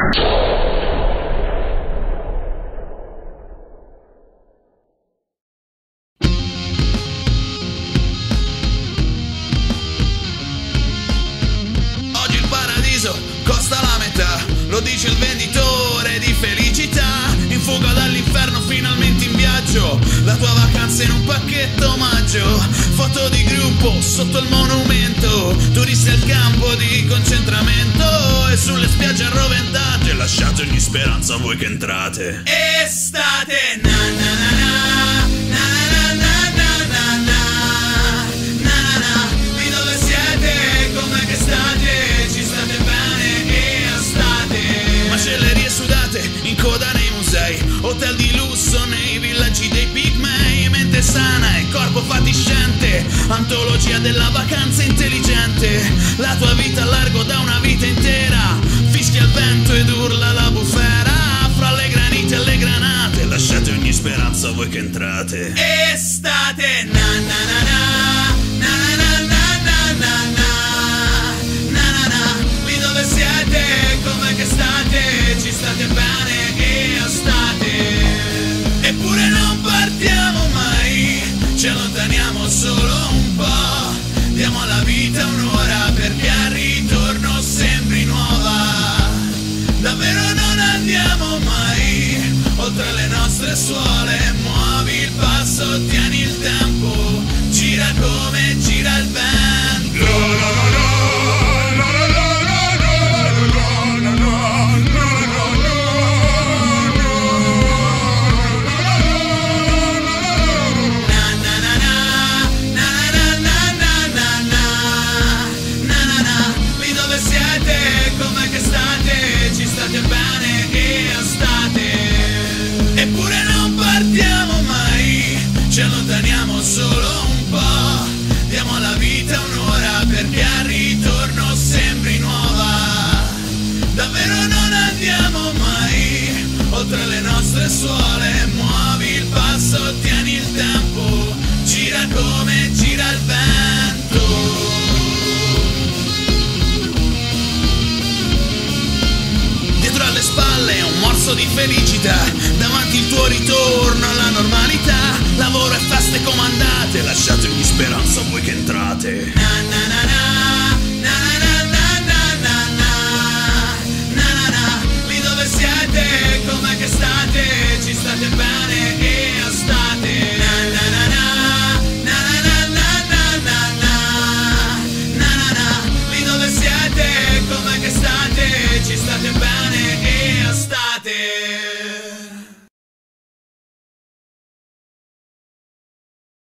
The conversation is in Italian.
Oggi il paradiso costa la metà, lo dice il venditore di felicità. In fuga dall'inferno, finalmente in viaggio, la tua vacanza in un pacchetto omaggio. Foto di gruppo sotto il monumento, turisti al campo di concentramento, e sulle spiagge arroventate lasciate ogni speranza a voi che entrate. Estate, na na na na, na na na na na na, na na na. Lì dove siete, com'è che state? Ci state bene e state. Macellerie sudate in coda nei musei, hotel di lusso nei villaggi dei pigmei, mente sana e corpo fatiscente, antologia della vacanza intelligente. La tua vita a largo da una vita intera, fischia il vento ed urla la bufera. Fra le granite e le granate lasciate ogni speranza a voi che entrate. Estate, na na na na, na na na na na na, na na na. Lì dove siete, com'è che state? Ci state bene e state. Eppure non partiamo mai, ci allontaniamo solo un po', diamo alla vita un'ora perché al ritorno sembri nuova. Davvero non andiamo mai oltre le nostre suole, muovi il passo, tieni il tempo, gira come gira il vento. Com'è che state? Ci state bene e state. Eppure non partiamo mai, ci allontaniamo solo un po', diamo alla vita un'ora perché al ritorno sembri nuova. Davvero non andiamo mai oltre le nostre suole, muovi il passo, tieni il tempo, gira come gira il vento. Alle spalle un morso di felicità, davanti il tuo ritorno alla normalità, lavoro e feste comandate, lasciate ogni speranza a voi che entrate. Na na na na, na na na na na na, na na na. Lì dove siete, com'è che state? Ci state bene